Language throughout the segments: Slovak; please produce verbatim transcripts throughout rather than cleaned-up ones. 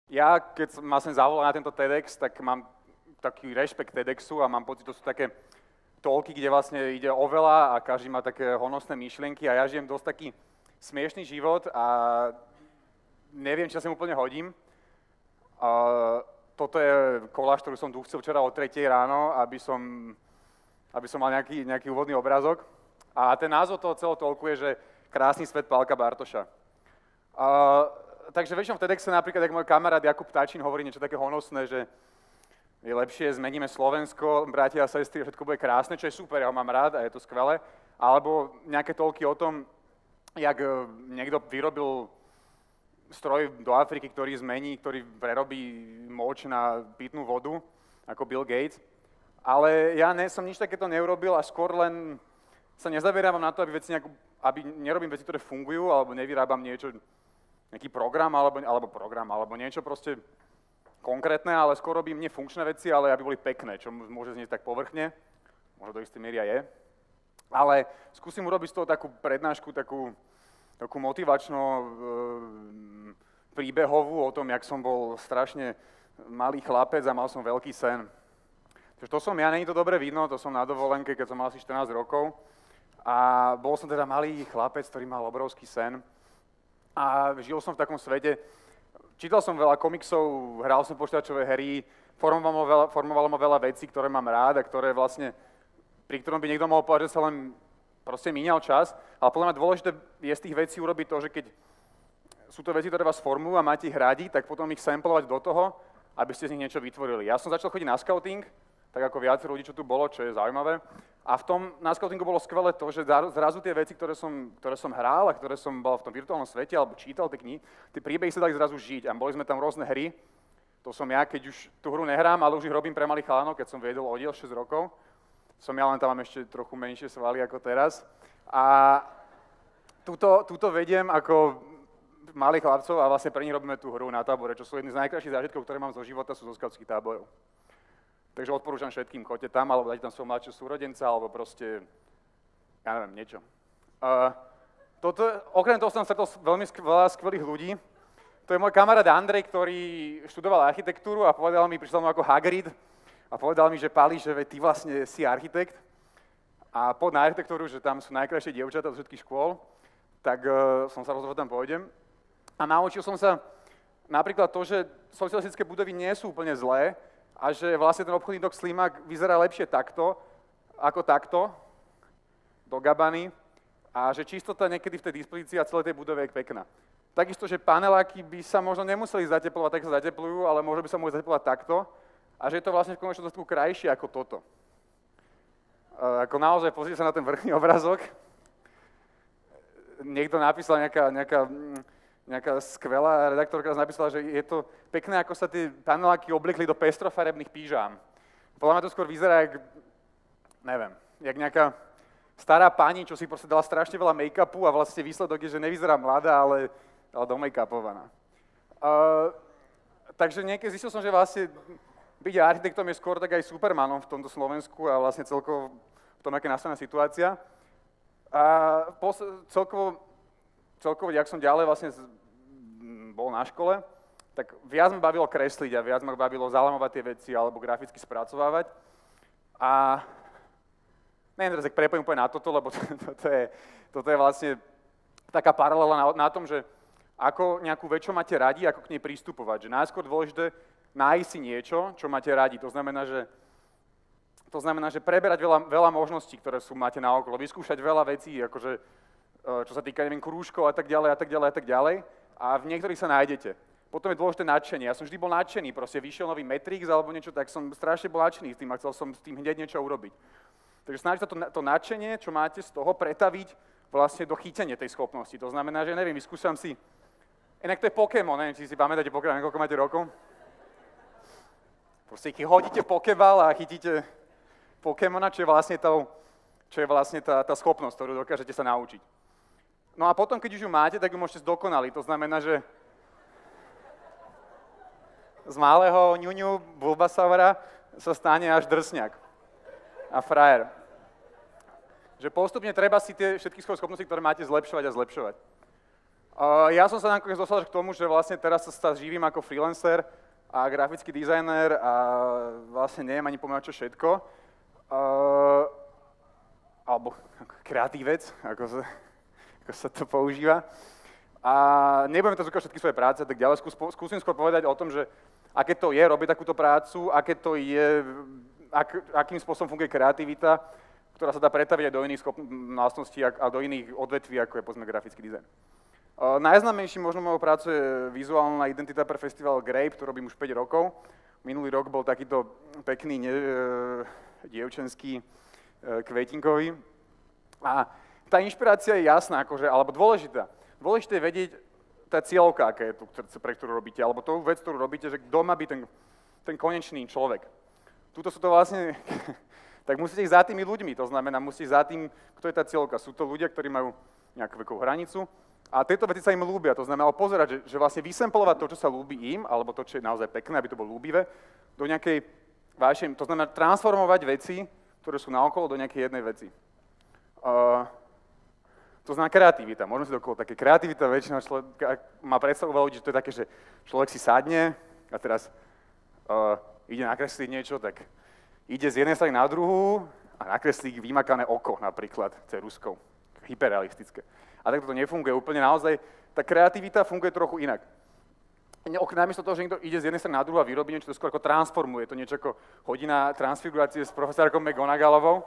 Ja, keď ma sem zavolal na tento TEDx, tak mám taký rešpekt TEDxu a mám pocit, to sú také talky, kde vlastne ide o veľa a každý má také honosné myšlienky a ja žijem dosť taký smiešný život a neviem, či sa sem úplne hodím. A toto je koláž, ktorú som tu chcel včera o tretej ráno, aby som, aby som mal nejaký, nejaký úvodný obrázok. A ten názov toho celého talku je, že Krásny svet Pálka Bartoša. A, takže väčšinou v TEDxe napríklad, ako môj kamarát Jakub Táčin hovorí niečo také honosné, že je lepšie, zmeníme Slovensko, bratia a sestry, všetko bude krásne, čo je super, ja ho mám rád a je to skvelé. Alebo nejaké talky o tom, jak niekto vyrobil stroj do Afriky, ktorý zmení, ktorý prerobí moč na pitnú vodu, ako Bill Gates. Ale ja ne, som nič takéto neurobil a skôr len sa nezabieram na to, aby, veci nejak, aby nerobím veci, ktoré fungujú, alebo nevyrábam niečo, nejaký program, alebo, alebo program, alebo niečo proste konkrétne, ale skôr robím nefunkčné veci, ale aby boli pekné, čo môže znieť tak povrchne, možno do istej miery aj je. Ale skúsim urobiť z toho takú prednášku, takú, takú motivačno e, príbehovú o tom, jak som bol strašne malý chlapec a mal som veľký sen. Takže to som ja, není to dobre vidno, to som na dovolenke, keď som mal asi štrnásť rokov. A bol som teda malý chlapec, ktorý mal obrovský sen. A žil som v takom svete, čítal som veľa komiksov, hral som počítačové hry, formovalo ma veľa, formovalo ma veľa vecí, ktoré mám rád a ktoré vlastne, pri ktorom by niekto mohol povedať, že sa len proste míňal čas. Ale podľa mňa dôležité je z tých vecí urobiť to, že keď sú to veci, ktoré vás formujú a máte ich radi, tak potom ich samplovať do toho, aby ste z nich niečo vytvorili. Ja som začal chodiť na scouting, tak ako viacej ľudí, čo tu bolo, čo je zaujímavé. A v tom na scoutingu bolo skvelé to, že zrazu tie veci, ktoré som, ktoré som hral a ktoré som bol v tom virtuálnom svete alebo čítal tie knihy, tie príbehy sa dali zrazu žiť a boli sme tam rôzne hry. To som ja, keď už tú hru nehrám, ale už ich robím pre malých chalanov, keď som viedol oddiel šesť rokov. Som ja, len tam mám ešte trochu menšie svaly ako teraz. A túto, túto vediem ako malých chlapcov a vlastne pre nich robíme tú hru na tábore, čo sú jedny z najkrajších zážitkov, ktoré mám zo života, sú zo skautských táborov. Takže odporúčam všetkým, choďte tam, alebo dajte tam svojho mladšieho súrodenca, alebo proste, ja neviem, niečo. Uh, toto, okrem toho som stretol veľmi skv- veľa skvelých ľudí. To je môj kamarát Andrej, ktorý študoval architektúru a povedal mi, prišiel mu ako Hagrid a povedal mi, že Pali, že ty vlastne si architekt a poď na architektúru, že tam sú najkrajšie dievčatá zo všetkých škôl, tak uh, som sa rozhodol, že tam pôjdem. A naučil som sa napríklad to, že socialistické budovy nie sú úplne zlé, a že vlastne ten obchodný dok Slimak vyzerá lepšie takto, ako takto, do Gabany, a že čistota niekedy v tej dispozícii a celej tej budove je pekná. Takisto, že paneláky by sa možno nemuseli zateplovať, tak sa zateplujú, ale možno by sa mohli zateplovať takto, a že je to vlastne v konečnom dôsledku krajšie ako toto. E, ako naozaj, pozrite sa na ten vrchný obrazok. Niekto napísal nejaká, nejaká nejaká skvelá redaktorka napísala, že je to pekné, ako sa tie paneláky obliekli do pestrofarebných pížám. Podľa mňa to skôr vyzerá, jak, neviem, jak nejaká stará pani, čo si proste dala strašne veľa make-upu a vlastne výsledok je, že nevyzerá mladá, ale, ale do make-upovaná. Uh, takže niekedy zistil som, že vlastne byť architektom je skôr tak aj supermanom v tomto Slovensku a vlastne celkovo v tom, aká je nastavená situácia. A pos- celkovo, celkovo, jak som ďalej vlastne bol na škole, tak viac ma bavilo kresliť a viac ma bavilo zalamovať tie veci alebo graficky spracovávať. A neviem teraz, tak prepojím úplne na toto, lebo to, toto, je, toto je vlastne taká paralela na, na tom, že ako nejakú vec, čo máte radi, ako k nej pristupovať. Že najskôr dôležité nájsť si niečo, čo máte radi. To znamená, že, to znamená, že preberať veľa, veľa možností, ktoré sú máte na okolo, vyskúšať veľa vecí, akože, čo sa týka, neviem, krúžkov a tak ďalej, a tak ďalej, a tak ďalej. A v niektorých sa nájdete. Potom je dôležité nadšenie. Ja som vždy bol nadšený, proste vyšiel nový Matrix alebo niečo, tak som strašne bol nadšený s tým a chcel som s tým hneď niečo urobiť. Takže snažite sa to, to nadšenie, čo máte z toho, pretaviť vlastne do chytenia tej schopnosti. To znamená, že neviem, vyskúšam si. Inak to je Pokémon, neviem, či si pamätáte Pokémon, koľko máte rokov. Proste keď hodíte Pokéball a chytíte Pokémona, čo je vlastne, to, čo je vlastne tá, tá schopnosť, ktorú dokážete sa naučiť. No a potom, keď už ju máte, tak ju môžete zdokonaliť. To znamená, že z malého ňuňu Bulbasaura sa stane až drsňak a frajer. Že postupne treba si tie všetky svoje schopnosti, ktoré máte, zlepšovať a zlepšovať. Uh, ja som sa nakoniec dostal k tomu, že vlastne teraz sa, sa živím ako freelancer a grafický dizajner a vlastne neviem ani pomenovať čo všetko. Uh, alebo kreatívec, ako sa, ako sa to používa. A nebudem to zúkať všetky svoje práce, tak ďalej skús, skúsim skôr povedať o tom, že aké to je robiť takúto prácu, aké to je, ak, akým spôsobom funguje kreativita, ktorá sa dá pretaviť aj do iných vlastností a do iných odvetví, ako je povedzme grafický dizajn. Uh, najznámejším možno mojou prácou je vizuálna identita pre festival Grape, ktorý robím už päť rokov. Minulý rok bol takýto pekný, ne, uh, dievčenský, uh, kvetinkový. A tá inšpirácia je jasná, akože, alebo dôležitá. Dôležité je vedieť, tá cieľovka, aká je tu, pre ktorú robíte, alebo tú vec, ktorú robíte, že kto má byť ten, ten konečný človek. Tuto sú to vlastne, tak musíte ísť za tými ľuďmi, to znamená, musíte ísť za tým, kto je tá cieľovka. Sú to ľudia, ktorí majú nejakú vekovú hranicu, a tieto veci sa im ľúbia, to znamená pozerať, že, že vlastne vysemplovať to, čo sa ľúbi im, alebo to, čo je naozaj pekné, aby to bolo ľúbivé, do nejakej vašej, to znamená transformovať veci, ktoré sú naokolo, do nejakej jednej veci. Uh, to znamená kreativita, môžeme si dokolo také kreativita, väčšina človeka má predstavu ľudí, že to je také, že človek si sadne a teraz uh, ide nakresliť niečo, tak ide z jednej strany na druhú a nakreslí vymakané oko napríklad ceruskou, hyperrealistické. A tak to nefunguje úplne naozaj. Tá kreativita funguje trochu inak. Namiesto toho, že niekto ide z jednej strany na druhú a vyrobí niečo, to skôr ako transformuje. To niečo ako hodina transfigurácie s profesorkou McGonagallovou.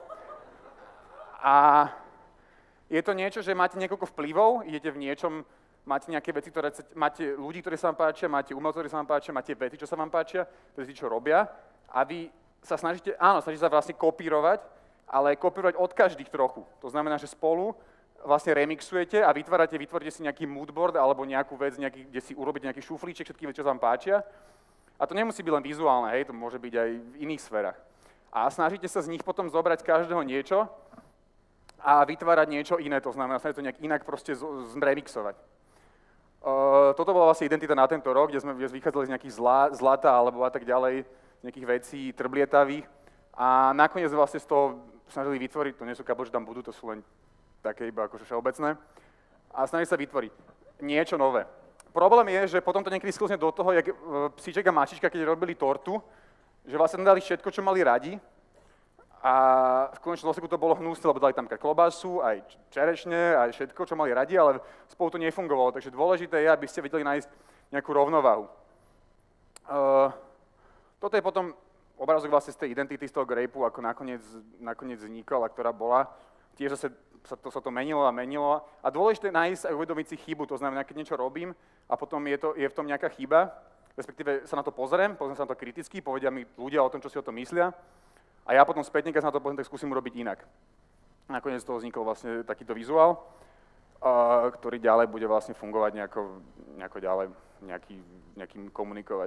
A je to niečo, že máte niekoľko vplyvov, idete v niečom, máte nejaké veci, ktoré máte ľudí, ktorí sa vám páčia, máte umelcov, ktorí sa vám páčia, máte veci, čo sa vám páčia, veci, čo robia. A vy sa snažíte, áno, snažíte sa vlastne kopírovať, ale kopírovať od každých trochu. To znamená, že spolu vlastne remixujete a vytvárate, vytvoríte si nejaký moodboard alebo nejakú vec, nejaký, kde si urobíte nejaký šuflíček, všetky veci, čo sa vám páčia. A to nemusí byť len vizuálne, hej, to môže byť aj v iných sférach. A snažíte sa z nich potom zobrať každého niečo a vytvárať niečo iné, to znamená, snažíte to nejak inak proste zremixovať. Uh, toto bola vlastne identita na tento rok, kde sme vychádzali z nejakých zla, zlata alebo a tak ďalej, z nejakých vecí trblietavých. A nakoniec vlastne z toho snažili vytvoriť, to nie sú kabel, že tam budú, to sú len také iba akože všeobecné, a snaží sa vytvoriť niečo nové. Problém je, že potom to niekedy sklzne do toho, jak psíček a mačička, keď robili tortu, že vlastne dali všetko, čo mali radi, a v konečnom dôsledku to bolo hnusné, lebo dali tam klobásu, aj čerešne, aj všetko, čo mali radi, ale spolu to nefungovalo, takže dôležité je, aby ste vedeli nájsť nejakú rovnováhu. Uh, toto je potom obrázok vlastne z tej identity, z toho Grapeu, ako nakoniec, nakoniec vznikol a ktorá bola. Tiež zase sa to, sa to menilo a menilo. A dôležité je nájsť a uvedomiť si chybu, to znamená, keď niečo robím a potom je, to, je v tom nejaká chyba, respektíve sa na to pozriem, pozriem sa na to kriticky, povedia mi ľudia o tom, čo si o tom myslia, a ja potom spätne, keď sa na to pozriem, tak skúsim urobiť inak. Nakoniec z toho vznikol vlastne takýto vizuál, uh, ktorý ďalej bude vlastne fungovať nejako, nejako ďalej, nejaký, nejakým komunikovať.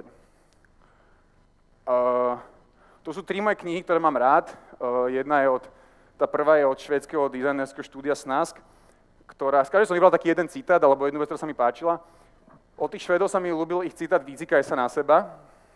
Uh, to sú tri moje knihy, ktoré mám rád. Uh, jedna je od Tá prvá je od švédskeho dizajnerského štúdia Snask, ktorá, z každej som vybral taký jeden citát, alebo jednu vec, ktorá sa mi páčila. Od tých Švédov sa mi ľúbil ich citát "Vycikaj sa na seba".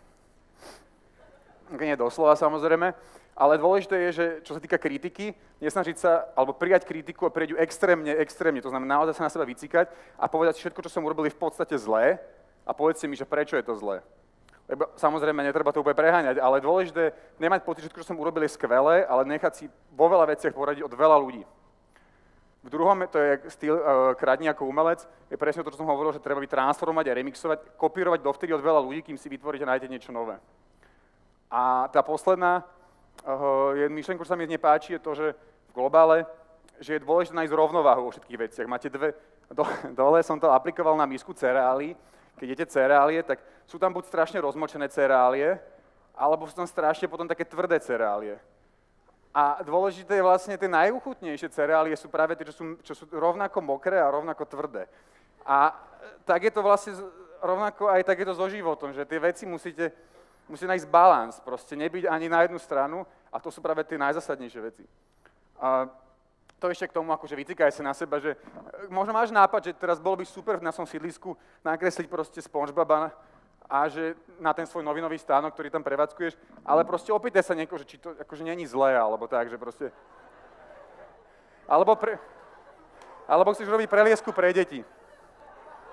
Nie doslova, samozrejme, ale dôležité je, že čo sa týka kritiky, nesnažiť sa, alebo prijať kritiku a prijať ju extrémne, extrémne, to znamená naozaj sa na seba vycikať a povedať všetko, čo som urobil, je v podstate zlé a povedzte mi, že prečo je to zlé. Lebo samozrejme, netreba to úplne preháňať, ale dôležité nemať pocit, že všetko, čo som urobil, je skvelé, ale nechať si vo veľa veciach poradiť od veľa ľudí. V druhom, to je styl uh, kradni ako umelec, je presne to, čo som hovoril, že treba byť transformovať a remixovať, kopírovať dovtedy od veľa ľudí, kým si vytvoríte a nájdete niečo nové. A tá posledná uh, je myšlienka, čo sa mi z nej páči, je to, že v globále, že je dôležité nájsť rovnováhu vo všetkých veciach. Máte dve, do, dole som to aplikoval na misku cereálií. Keď jete cereálie, tak sú tam buď strašne rozmočené cereálie, alebo sú tam strašne potom také tvrdé cereálie. A dôležité je vlastne, tie najuchutnejšie cereálie sú práve tie, čo sú, čo sú rovnako mokré a rovnako tvrdé. A tak je to vlastne rovnako aj tak je to so životom, že tie veci musíte, musíte nájsť balans, proste nebyť ani na jednu stranu, a to sú práve tie najzásadnejšie veci. A to ešte k tomu, akože vycikaj sa na seba, že možno máš nápad, že teraz bolo by super na som sídlisku nakresliť proste SpongeBoba a že na ten svoj novinový stánok, ktorý tam prevádzkuješ, ale proste opýtaj sa niekoho, že či to akože není zlé, alebo tak, že proste... Alebo, pre... alebo chceš robiť preliesku pre deti.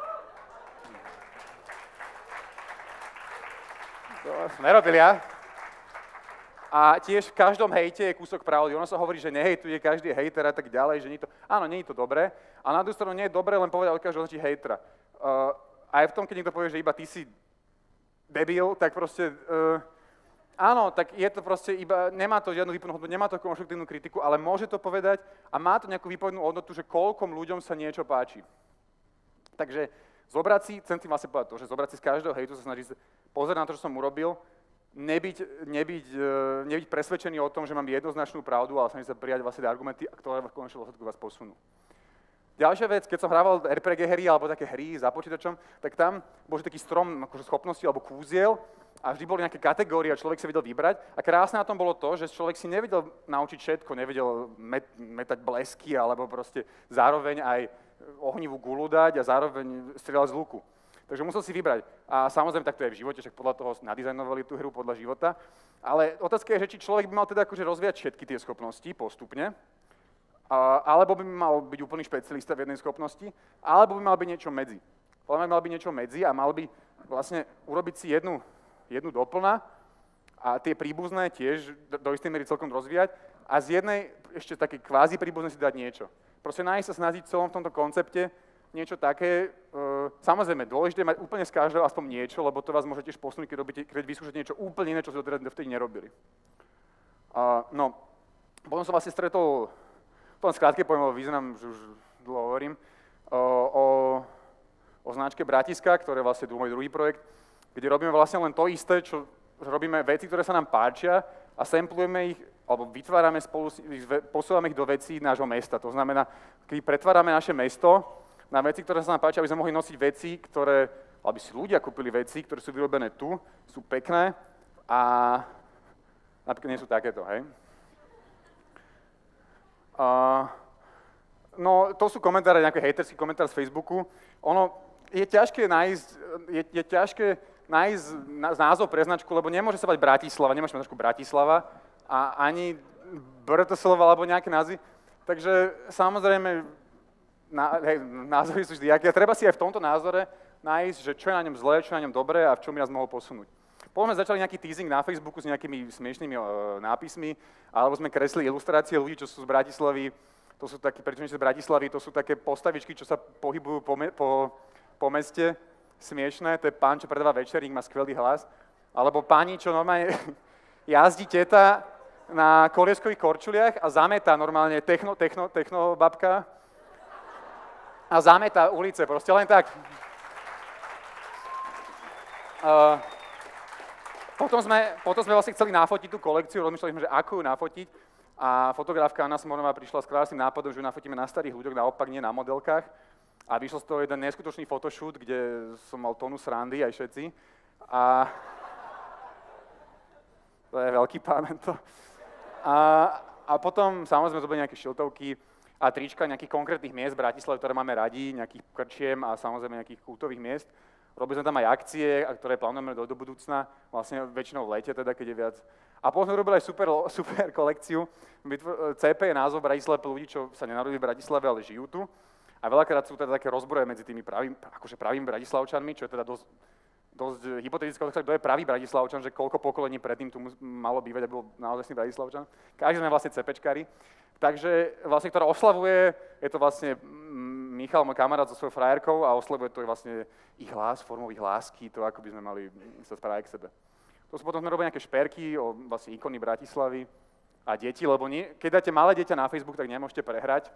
nerobili ja. A tiež v každom hejte je kúsok pravdy. Ono sa hovorí, že nehejtuje každý hejter a tak ďalej, že nie to... Áno, nie je to dobré. A na druhú stranu nie je dobré len povedať od každého hejtera. Uh, aj v tom, keď niekto povie, že iba ty si debil, tak proste... Uh, áno, tak je to proste iba... Nemá to žiadnu výpovednú hodnotu, nemá to konštruktívnu kritiku, ale môže to povedať a má to nejakú výpovednú hodnotu, že koľkom ľuďom sa niečo páči. Takže zobrať si, chcem tým vlastne povedať to, že zobrať si z každého hejtu sa snažiť pozrieť na to, čo som urobil, Nebyť, nebyť, nebyť presvedčený o tom, že mám jednoznačnú pravdu, ale snažiť sa prijať vlastne argumenty, ktoré v konečnom dôsledku vás posunú. Ďalšia vec, keď som hrával er pé gé hry alebo také hry za počítačom, tak tam bol taký strom akože schopností alebo kúziel a vždy boli nejaké kategórie a človek sa vedel vybrať. A krásne na tom bolo to, že človek si nevedel naučiť všetko, nevedel met, metať blesky alebo proste zároveň aj ohnivú gulu dať a zároveň strieľať z luku. Takže musel si vybrať. A samozrejme, tak to je v živote, však podľa toho nadizajnovali tú hru, podľa života. Ale otázka je, že či človek by mal teda akože rozvíjať všetky tie schopnosti postupne, a, alebo by mal byť úplný špecialista v jednej schopnosti, alebo by mal byť niečo medzi. Podľa mňa mal byť niečo medzi a mal by vlastne urobiť si jednu, jednu doplna a tie príbuzné tiež do, do istej miery celkom rozvíjať a z jednej ešte také kvázi príbuzné si dať niečo. Proste nájsť sa snažiť v celom tomto koncepte niečo také, e, samozrejme, dôležité je mať úplne z každého aspoň niečo, lebo to vás môže tiež posunúť, keď, robíte, keď vyskúšate niečo úplne iné, čo ste dovtedy nerobili. A, no, potom som vlastne stretol, potom skrátke poviem o význam, že už dlho hovorím, o, o, o značke Bratiska, ktoré je vlastne môj druhý projekt, kde robíme vlastne len to isté, čo robíme veci, ktoré sa nám páčia a samplujeme ich, alebo vytvárame spolu, posúvame ich do vecí nášho mesta. To znamená, keď pretvárame naše mesto na veci, ktoré sa nám páčia, aby sme mohli nosiť veci, ktoré, aby si ľudia kúpili veci, ktoré sú vyrobené tu, sú pekné a napríklad nie sú takéto, hej. Uh, no, to sú komentáre, nejaké hejterský komentár z Facebooku. Ono je ťažké nájsť, je, je ťažké nájsť názov pre značku, lebo nemôže sa bať Bratislava, nemáš značku Bratislava a ani Bratislava alebo nejaké názvy. Takže samozrejme, Na, hej, názory sú vždy aké. A treba si aj v tomto názore nájsť, že čo je na ňom zlé, čo je na ňom dobré a v čom by nás mohol posunúť. Potom sme začali nejaký teasing na Facebooku s nejakými smiešnými e, nápismi, alebo sme kresli ilustrácie ľudí, čo sú z Bratislavy, to sú také, prečo nie sú z Bratislavy, to sú také postavičky, čo sa pohybujú po, me, po, po meste, smiešné, to je pán, čo predáva večerík, má skvelý hlas, alebo pani, čo normálne jazdí teta na kolieskových korčuliach a zametá normálne techno, techno, techno babka, a zametá ulice, proste len tak. Uh, potom, sme, potom sme vlastne chceli nafotiť tú kolekciu, rozmýšľali sme, že ako ju nafotiť a fotografka Anna Smorová prišla s krásnym nápadom, že ju nafotíme na starých ľuďoch, naopak nie na modelkách a vyšlo z toho jeden neskutočný photoshoot, kde som mal tónu srandy aj všetci a to je veľký pán to. A, a potom samozrejme to boli nejaké šiltovky a trička nejakých konkrétnych miest v Bratislave, ktoré máme radi, nejakých krčiem a samozrejme nejakých kultových miest. Robili sme tam aj akcie, ktoré plánujeme do, do budúcna, vlastne väčšinou v lete, teda keď je viac. A potom sme robili aj super, super kolekciu. cé pé je názov Bratislave pre ľudí, čo sa nenarodili v Bratislave, ale žijú tu. A veľakrát sú teda také rozbroje medzi tými pravým, akože pravými Bratislavčanmi, čo je teda dosť, dosť hypotetické, kto je pravý Bratislavčan, že koľko pokolení predtým tu malo bývať, aby bol naozaj Bratislavčan. Každý sme vlastne CPčkári. Takže vlastne, ktorá oslavuje, je to vlastne Michal, môj kamarát so svojou frajerkou a oslavuje to vlastne ich hlas, formou ich lásky, to ako by sme mali sa správať k sebe. To sú potom sme robili nejaké šperky o vlastne ikony Bratislavy a deti, lebo nie, keď dáte malé dieťa na Facebook, tak nemôžete prehrať.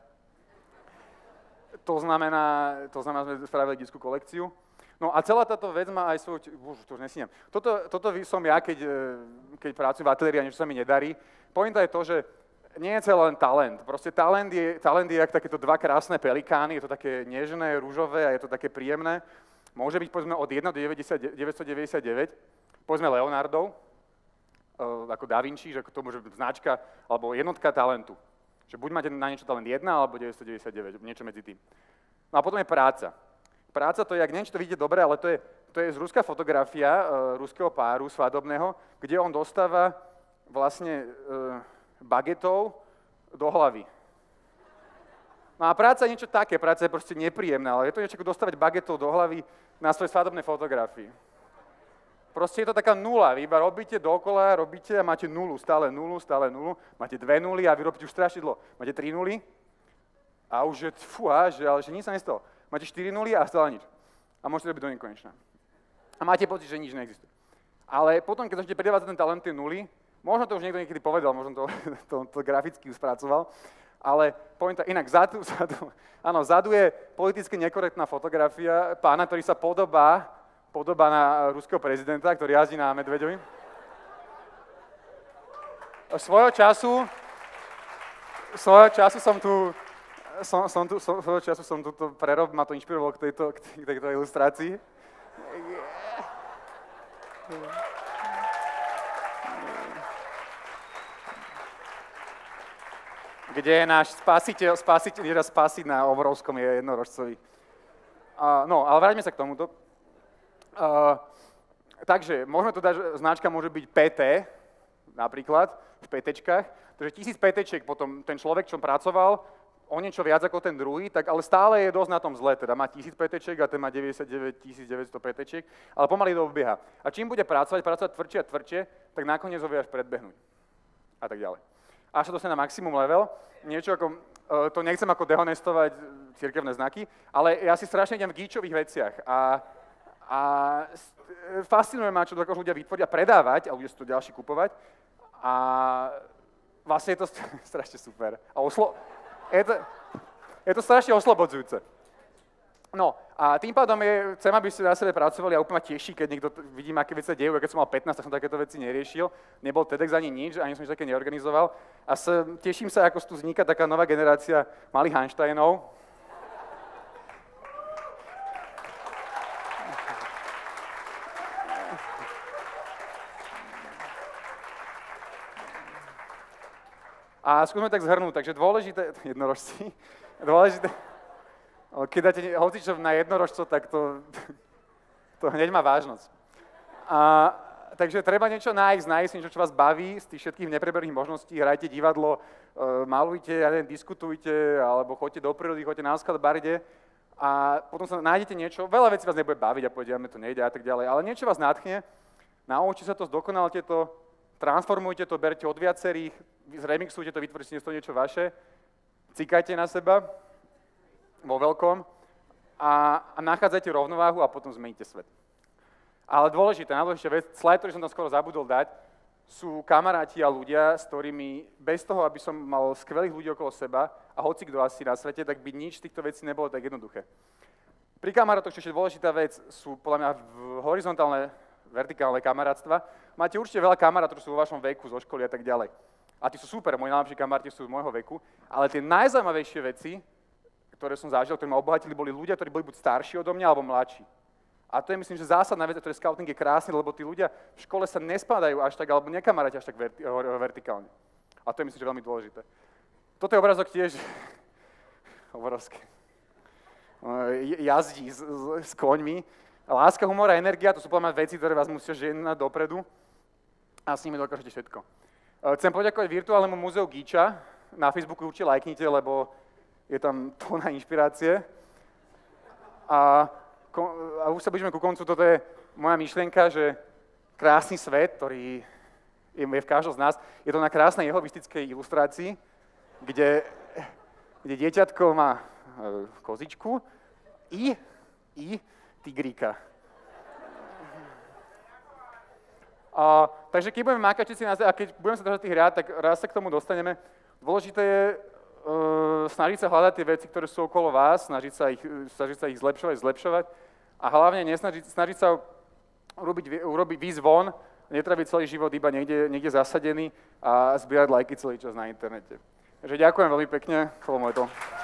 To znamená, to znamená, že sme spravili detskú kolekciu. No a celá táto vec má aj svoju... Bože, to už nesníam. Toto, toto som ja, keď, keď pracujem v ateliéri a niečo sa mi nedarí. Pointa je to, že nie je celé len talent. Proste talent je, talent je jak takéto dva krásne pelikány, je to také nežné, ružové a je to také príjemné. Môže byť, povedzme, od jeden do deväťstodeväťdesiatdeväť, povedzme Leonardov, ako Da Vinci, že to môže byť značka, alebo jednotka talentu. Že buď máte na niečo talent jeden, alebo deväťstodeväťdesiatdeväť, niečo medzi tým. No a potom je práca. Práca to je, jak neviem, či to vidíte dobre, ale to je, to je z ruská fotografia uh, ruského páru svadobného, kde on dostáva vlastne uh, bagetov do hlavy. No a práca je niečo také, práca je proste nepríjemná, ale je to niečo ako dostávať bagetov do hlavy na svojej svadobnej fotografii. Proste je to taká nula, vy iba robíte dokola, robíte a máte nulu, stále nulu, stále nulu, máte dve nuly a vy robíte už strašne dlho. Máte tri nuly a už je, fúha, že, ale že nič sa nestalo. Máte štyri nuly a stále nič. A môžete robiť do nekonečna. A máte pocit, že nič neexistuje. Ale potom, keď začnete predávať ten talent tie nuly, možno to už niekto niekedy povedal, možno to, to, to graficky uspracoval, ale poviem to inak, vzadu, vzadu, áno, vzadu je politicky nekorektná fotografia pána, ktorý sa podobá, podobá na ruského prezidenta, ktorý jazdí na Medveďovi. Svojho času, svojho času som tu, som, som tu, svojho času som tu prerob, ma to inšpirovalo k tejto, k tejto ilustrácii. Kde je náš spasiteľ, spasiteľ, kde spasiť na obrovskom je jednorožcovi. Uh, no, ale vráťme sa k tomuto. Uh, takže, môžeme to dať, značka môže byť pé té, napríklad, v pétečkách. Takže tisíc pétečiek potom ten človek, čo pracoval, o niečo viac ako ten druhý, tak ale stále je dosť na tom zle, teda má tisíc pétečiek a ten má deväťdesiatdeväť tisíc deväťsto pétečiek, ale pomaly to obieha. A čím bude pracovať, pracovať tvrdšie a tvrdšie, tak nakoniec ho vie až predbehnúť. A tak ďalej. Až sa dostane na maximum level, niečo ako, to nechcem ako dehonestovať cirkevné znaky, ale ja si strašne idem v gíčových veciach a, a fascinuje ma, čo dokážu ľudia vytvoriť a predávať a ľudia si to ďalší kupovať a vlastne je to strašne super. A oslo... je, to, je to strašne oslobodzujúce. No a tým pádom je, chcem, aby ste na sebe pracovali a úplne ma teší, keď niekto vidím, aké veci sa dejú. Keď som mal pätnásť, tak som takéto veci neriešil. Nebol TEDx ani nič, ani som nič také neorganizoval. A sa, teším sa, ako tu vzniká taká nová generácia malých Einsteinov. A skúsme tak zhrnúť. Takže dôležité, jednorožci, dôležité, keď dáte hocičo na jednorožco, tak to, to hneď má vážnosť. A, takže treba niečo nájsť, nájsť niečo, čo vás baví z tých všetkých nepreberných možností. Hrajte divadlo, malujte, ja neviem, diskutujte, alebo choďte do prírody, choďte na skateboarde a potom sa nájdete niečo, veľa vecí vás nebude baviť a povedia, to nejde a tak ďalej, ale niečo vás nadchne, naučite sa to, zdokonalte to, transformujte to, berte od viacerých, zremixujte to, vytvorte si to niečo vaše, cikajte na seba, vo veľkom a, a nachádzajte rovnováhu a potom zmeníte svet. Ale dôležité, najdôležitejšia vec, slide, ktorý som tam skoro zabudol dať, sú kamaráti a ľudia, s ktorými bez toho, aby som mal skvelých ľudí okolo seba a hoci kto asi na svete, tak by nič z týchto vecí nebolo tak jednoduché. Pri kamarátoch ešte dôležitá vec sú podľa mňa horizontálne, vertikálne kamarátstva. Máte určite veľa kamarátov, ktorí sú vo vašom veku, zo školy a tak ďalej. A tí sú super, moji najlepší kamaráti sú z môjho veku, ale tie najzaujímavejšie veci, ktoré som zažil, ktoré ma obohatili, boli ľudia, ktorí boli buď starší odo mňa, alebo mladší. A to je, myslím, že zásadná vec, ktoré scouting je krásny, lebo tí ľudia v škole sa nespadajú až tak, alebo nekamaráti až tak verti- vertikálne. A to je, myslím, že veľmi dôležité. Toto je obrazok tiež obrovský. Jazdí s, s, s koňmi. Láska, humor a energia, to sú podľa mňa veci, ktoré vás musia ženať dopredu a s nimi dokážete všetko. Chcem poďakovať virtuálnemu múzeu Gíča. Na Facebooku určite lajknite, lebo je tam tóna inšpirácie. A, a už sa blížime ku koncu, toto je moja myšlienka, že krásny svet, ktorý je v každom z nás, je to na krásnej jehovistickej ilustrácii, kde, kde dieťatko má kozičku i, i tigríka. A, takže keď budeme mákať všetci na a keď budeme sa držať tých rád, tak raz sa k tomu dostaneme. Dôležité je Uh, snažiť sa hľadať tie veci, ktoré sú okolo vás, snažiť sa ich, snažiť sa ich zlepšovať, zlepšovať a hlavne nesnažiť, snažiť sa urobiť, urobiť výsť von, netraviť celý život iba niekde, niekde zasadený a zbierať lajky celý čas na internete. Takže ďakujem veľmi pekne, chlomo je to.